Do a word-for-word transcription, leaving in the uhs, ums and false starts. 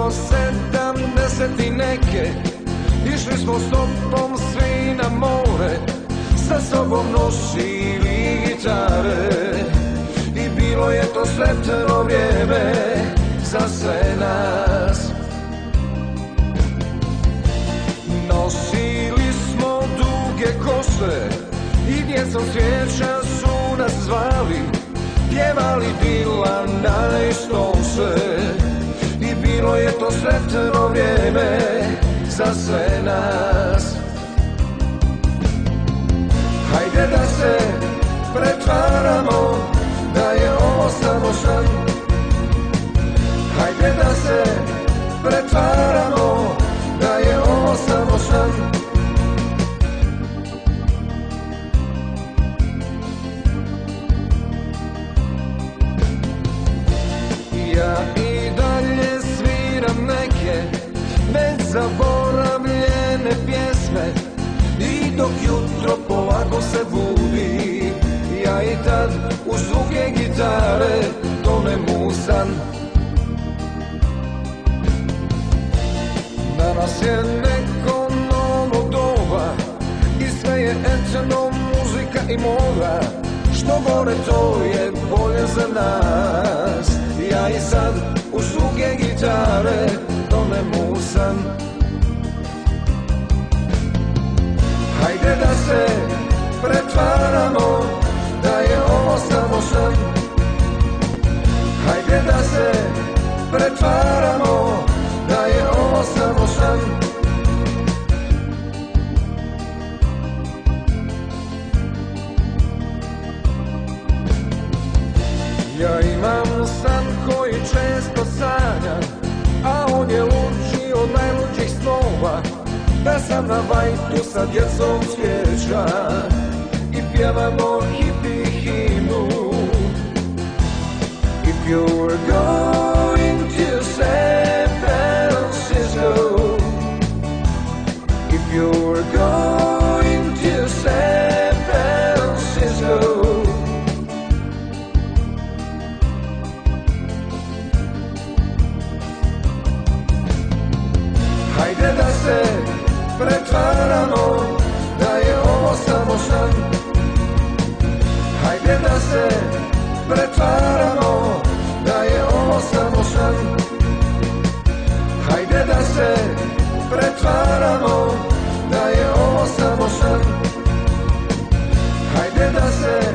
bilo sedamdeset i neke, išli smo stopom svi na more, sa sobom nosili gitare. I bilo je to sretno vrijeme za sve nas. Nosili smo duge kose i djecom svijeća su nas zvali, pjevali Dilana i Stonese. I bilo je to sretno vrijeme za sve nas. Hajde da se pretvaramo da je ovo samo san. Hajde da se pretvaramo da je ovo samo san. Ja i dalje sviram neke već zaboravljene pjesme, i dok jutro polako se budi, ja i tad uz zvuke gitare tonem u san. Danas je neko novo doba i sve je etno, muzika i moda. Što gore to je bolje za nas. Ja i sad uz zvuke gitare tonem u san. Hajde da se pretvaramo da je ovo samo san. Hajde da se pretvaramo da je ovo samo san. Ja imam san koji često sanjam, a on je luđi od najluđih snova. Da sam na vajtu sa djecom svijeća i pjevamo hippie himnu. If you were going to San Francisco, if you were going to San Francisco, hajde da se pretvaramo da je ovo samo san. Hajde da se pretvaramo da je ovo samo san. Hajde da se pretvaramo da je ovo samo san. Hajde da se